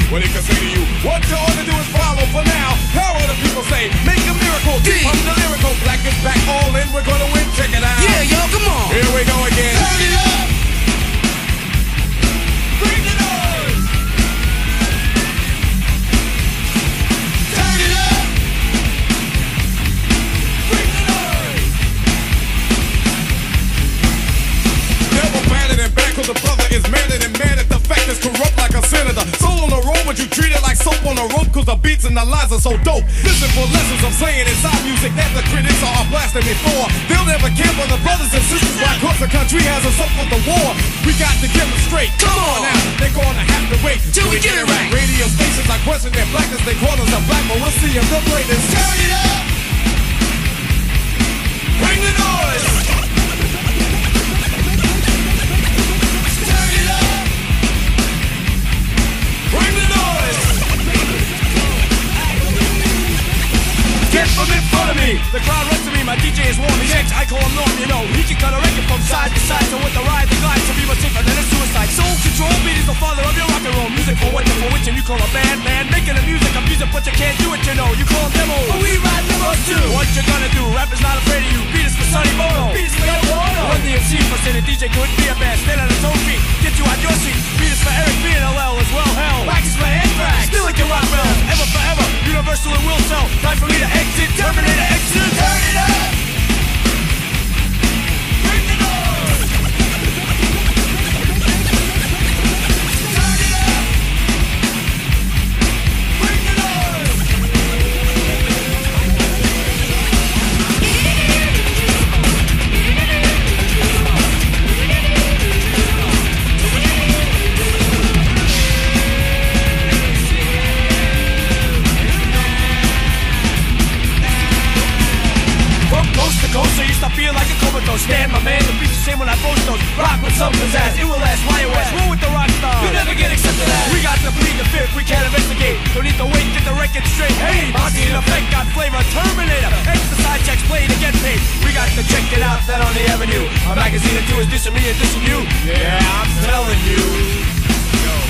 What he can say to you, what you ought to do is follow for now. How will the people say, make a miracle, I'm the lyrical, black is back, all in, we're gonna win, check it out. Yeah, yo, come on. Here we go again. Turn it up. Bring the noise. Turn it up. Bring the noise. Never batted and back, cause the brother is madder than mad at the fact is corrupt like a senator. Soul on the road, but you treat it like soap on a rope, cause the beats and the lines are so dope. Listen for lessons I'm saying inside music that the critics are blasting me for. They'll never care for the brothers and sisters, why cause the country has us up for the war. We got to demonstrate. Come on now, they're gonna have to wait till we get it right. Radio stations are questioning their blackness, they call us a black, but we'll see if they'll play this. Turn it up. Bring the noise. Turn it up. Bring the noise. Get from in front of me. The crowd runs to me, my DJ is warm. He's X, I call him Norm, you know. He can cut a record from side to side. So with the ride, the glide, to be much safer than a suicide. Soul control, beat is the father of your rock and roll. Music for what you're for, which and you call a band, man. Making the music, I'm music, but you can't do it, you know. You call them demos, but we ride demos too. What you gonna do? Rap is not afraid of you. Beat is for Sonny Bono. Beat is for Yoko Ono. When the MC for sitting, DJ couldn't be a band. Stand on his own feet, get you out your seat. Beat is for Eric B and LL as well, hell. Wax is for Anthrax, still like your rock bells. Ever forever, universal and will sell. Time for me to exit, Terminator exit. Turn it up. Bring the noise. Turn it up. Bring the noise. From coast to coast, so you stop feeling like a comatose. Stand, my man, the beat's the same when I post those. Rock with some pizzazz, it will last, why it west. Roll with the rock star, you never get accepted as. We got to plead the fifth, we can't investigate. Don't need to wait, get the record straight. Hey, Monty in effect, got flavor, Terminator. Exercise checks, play to get paid. We got to check it out, that on the avenue. A magazine or two is dissing me and dissing you. Yeah, I'm telling you. Yo.